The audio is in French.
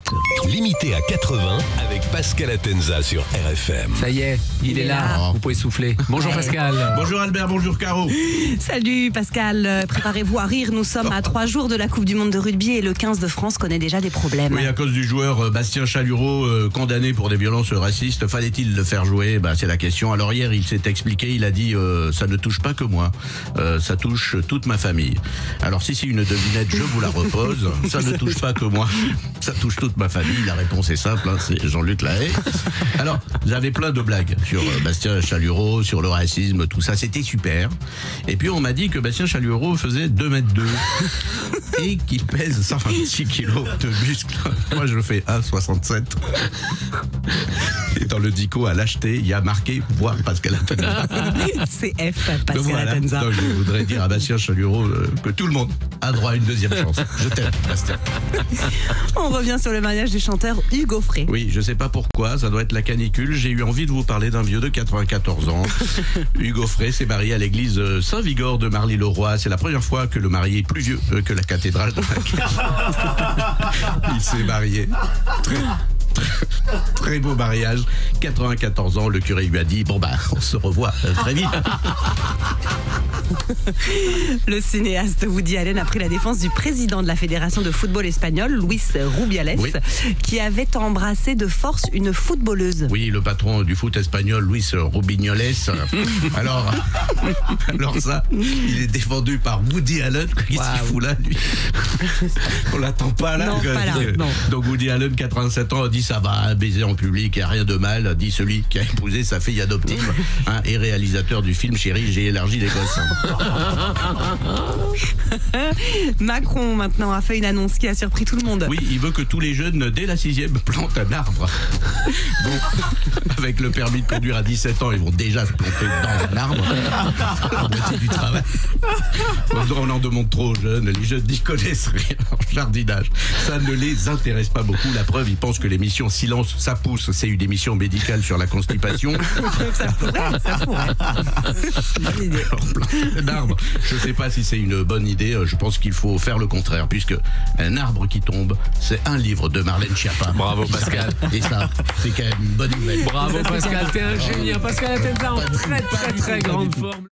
Limité à 80 avec Pascal Atenza sur RFM. Ça y est, il est là. Vous pouvez souffler. Bonjour Pascal. Bonjour Albert, bonjour Caro. Salut Pascal, préparez-vous à rire, nous sommes à 3 jours de la Coupe du Monde de rugby et le 15 de France connaît déjà des problèmes. Oui, à cause du joueur Bastien Chalureau, condamné pour des violences racistes, fallait-il le faire jouer? C'est la question. Alors hier, il s'est expliqué, il a dit ça ne touche pas que moi, ça touche toute ma famille. Alors si c'est une devinette, je vous la repose. Ça ne touche pas que moi, ça touche toute ma famille. La réponse est simple, c'est Jean-Luc Lahaye. Alors, j'avais plein de blagues sur Bastien Chalureau, sur le racisme, tout ça, c'était super. Et puis on m'a dit que Bastien Chalureau faisait 2,2 m et qu'il pèse 126 kilos de muscles. Moi je fais 1,67. Et dans le dico à l'acheter, il y a marqué voir Pascal Atenza. C'est F, Pascal Atenza. Donc je voudrais dire à Bastien Chalureau que tout le monde a droit à une deuxième chance. Je t'aime, Bastien. On revient sur le mariage du chanteur Hugo Frey. Oui, je sais pas pourquoi, ça doit être la canicule. J'ai eu envie de vous parler d'un vieux de 94 ans. Hugo Frey s'est marié à l'église Saint-Vigor de Marly-le-Roi. C'est la première fois que le marié est plus vieux que la cathédrale de Il s'est marié. Très beau mariage, 94 ans, le curé lui a dit on se revoit très vite. Le cinéaste Woody Allen a pris la défense du président de la Fédération de football espagnol, Luis Rubiales, oui, qui avait embrassé de force une footballeuse. Oui, le patron du foot espagnol, Luis Rubignoles. Alors ça, il est défendu par Woody Allen. Qu'est-ce qu'il fout là, lui? On l'attend pas là. Non, pas là, non. Donc Woody Allen, 87 ans, dit ça va, baiser en public, il n'y a rien de mal, dit celui qui a épousé sa fille adoptive, et réalisateur du film Chérie, j'ai élargi les gosses. Macron maintenant a fait une annonce qui a surpris tout le monde. Oui, il veut que tous les jeunes dès la 6e plantent un arbre. Donc, avec le permis de conduire à 17 ans, ils vont déjà se planter dans un arbre. La moitié du travail. On en demande trop aux jeunes, les jeunes n'y connaissent rien en jardinage. Ça ne les intéresse pas beaucoup. La preuve, ils pensent que l'émission Silence, ça pousse, c'est une émission médicale sur la constipation. Ça pourrait. Bonne idée. Un arbre, je ne sais pas si c'est une bonne idée, je pense qu'il faut faire le contraire, puisque un arbre qui tombe, c'est un livre de Marlène Schiappa. Bravo Pascal. Et ça, c'est quand même une bonne nouvelle. Bravo Pascal, t'es un génie. Pascal Atenza en très grande forme.